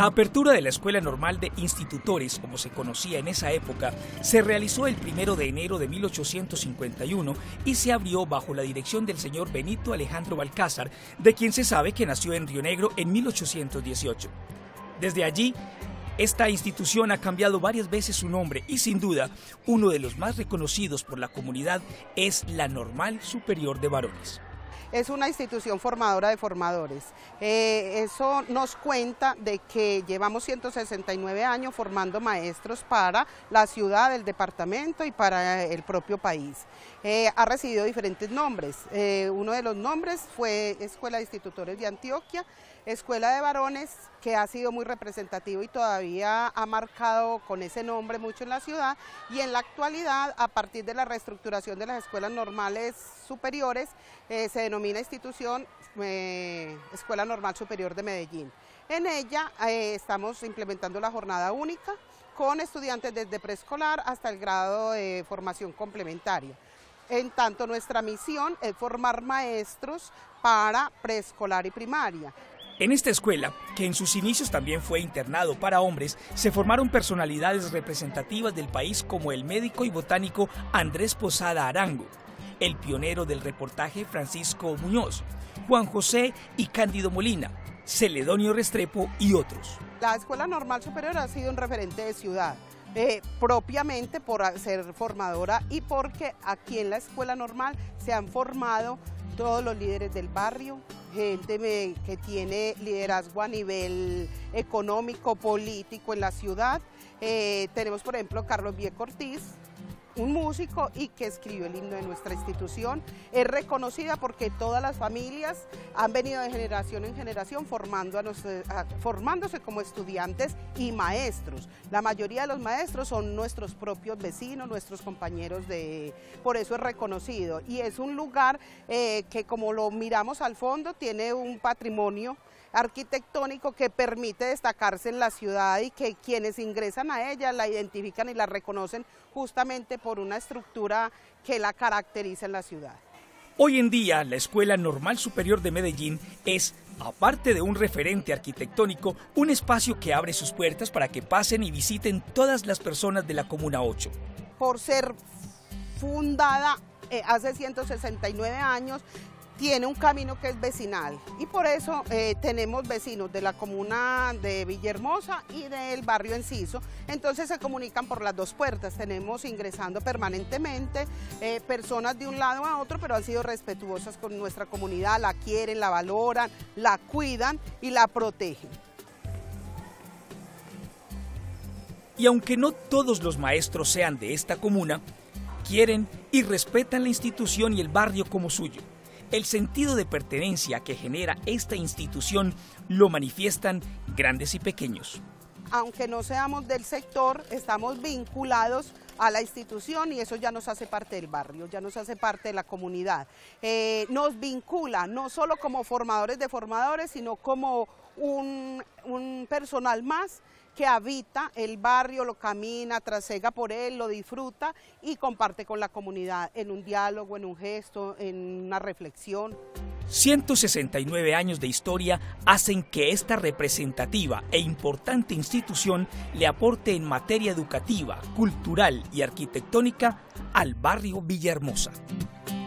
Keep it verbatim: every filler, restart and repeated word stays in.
La apertura de la Escuela Normal de Institutores, como se conocía en esa época, se realizó el primero de enero de mil ochocientos cincuenta y uno y se abrió bajo la dirección del señor Benito Alejandro Balcázar, de quien se sabe que nació en Río Negro en mil ochocientos dieciocho. Desde allí, esta institución ha cambiado varias veces su nombre y sin duda uno de los más reconocidos por la comunidad es la Normal Superior de Varones. Es una institución formadora de formadores. Eh, eso nos cuenta de que llevamos ciento sesenta y nueve años formando maestros para la ciudad, el departamento y para el propio país. Eh, ha recibido diferentes nombres. Eh, uno de los nombres fue Escuela de Institutores de Antioquia, Escuela de Varones, que ha sido muy representativo y todavía ha marcado con ese nombre mucho en la ciudad, y en la actualidad, a partir de la reestructuración de las escuelas normales superiores, eh, se denomina institución eh, Escuela Normal Superior de Medellín. En ella eh, estamos implementando la jornada única con estudiantes desde preescolar hasta el grado de formación complementaria. En tanto, nuestra misión es formar maestros para preescolar y primaria. En esta escuela, que en sus inicios también fue internado para hombres, se formaron personalidades representativas del país como el médico y botánico Andrés Posada Arango, el pionero del reportaje Francisco Muñoz, Juan José y Cándido Molina, Celedonio Restrepo y otros. La Escuela Normal Superior ha sido un referente de ciudad, eh, propiamente por ser formadora y porque aquí en la Escuela Normal se han formado todos los líderes del barrio, gente que tiene liderazgo a nivel económico, político en la ciudad. Eh, tenemos, por ejemplo, Carlos Vieco Ortiz, un músico y que escribió el himno de nuestra institución. Es reconocida porque todas las familias han venido de generación en generación formando a nos, a, formándose como estudiantes y maestros. La mayoría de los maestros son nuestros propios vecinos, nuestros compañeros de... Por eso es reconocido y es un lugar eh, que, como lo miramos al fondo, tiene un patrimonio arquitectónico que permite destacarse en la ciudad y que quienes ingresan a ella la identifican y la reconocen justamente por una estructura que la caracteriza en la ciudad. Hoy en día, la Escuela Normal Superior de Medellín es, aparte de un referente arquitectónico, un espacio que abre sus puertas para que pasen y visiten todas las personas de la Comuna ocho. Por ser fundada eh, hace ciento sesenta y nueve años, tiene un camino que es vecinal y por eso eh, tenemos vecinos de la comuna de Villahermosa y del barrio Enciso, entonces se comunican por las dos puertas, tenemos ingresando permanentemente eh, personas de un lado a otro, pero han sido respetuosas con nuestra comunidad, la quieren, la valoran, la cuidan y la protegen. Y aunque no todos los maestros sean de esta comuna, quieren y respetan la institución y el barrio como suyo. El sentido de pertenencia que genera esta institución lo manifiestan grandes y pequeños. Aunque no seamos del sector, estamos vinculados a la institución y eso ya nos hace parte del barrio, ya nos hace parte de la comunidad. Eh, nos vincula no solo como formadores de formadores, sino como un, un personal más que habita el barrio, lo camina, trasega por él, lo disfruta y comparte con la comunidad en un diálogo, en un gesto, en una reflexión. ciento sesenta y nueve años de historia hacen que esta representativa e importante institución le aporte en materia educativa, cultural y arquitectónica al barrio Villahermosa.